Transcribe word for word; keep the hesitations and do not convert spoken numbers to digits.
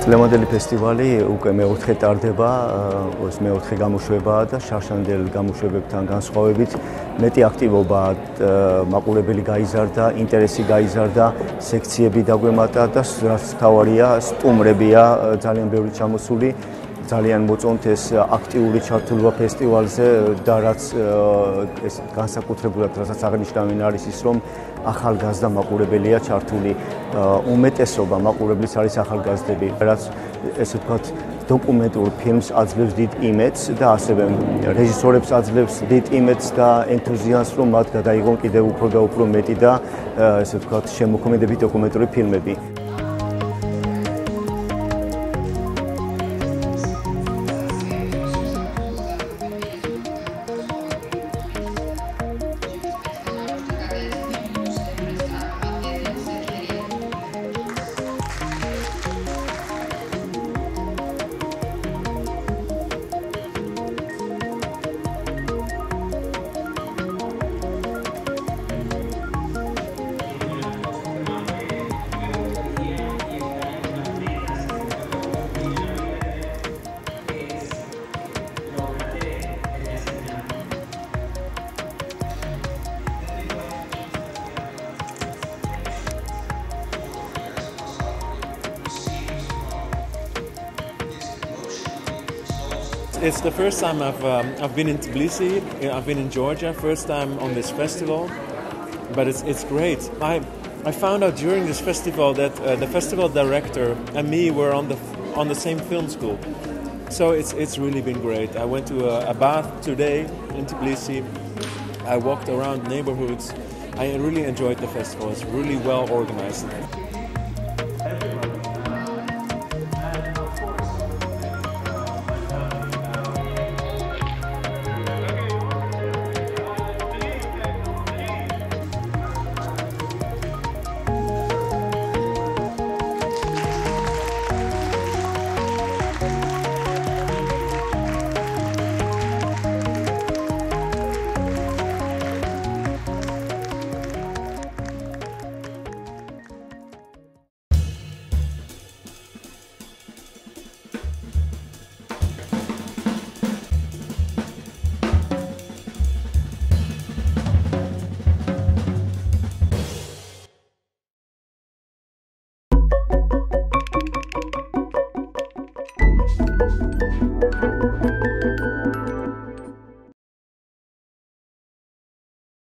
ლემონდელი ფესტივალი უკვე მეოთხე ტარდება, ეს მეოთხე გამოშვებაა და შარშანდელ გამოშვებებთან განსხვავებით მეტი აქტივობა მაყურებელი გაიზარდა, ინტერესი გაიზარდა, სექციები დაგვემატა და რაც თავარია, სტუმრებია ძალიან ბევრი ჩამოსული. ძალიან მოწონთ ეს აქტიური ჩართულობა ფესტივალზე და რაც ეს განსაკუთრებულად რასაც აღნიშნავენ არის ის, რომ ახალგაზრდა მაყურებელია ჩართული. უმეტესობა მაყურებლის არის ახალგაზრდები, რაც ესე ვთქვათ დოკუმენტურ ფილმს აძლევს დიდ იმედს და ასევე რეჟისორებს აძლევს დიდ იმედს და ენთუზიაზმს, რომ მათ გადაიღონ კიდევ უფრო და უფრო მეტი და ესე ვთქვათ შემოქმედებით დოკუმენტური ფილმები. It's the first time I've um, I've been in Tbilisi. I've been in Georgia. First time on this festival, but it's it's great. I I found out during this festival that uh, the festival director and me were on the on the same film school, so it's it's really been great. I went to a, a bath today in Tbilisi. I walked around neighborhoods. I really enjoyed the festival. It's really well organized. Thank you.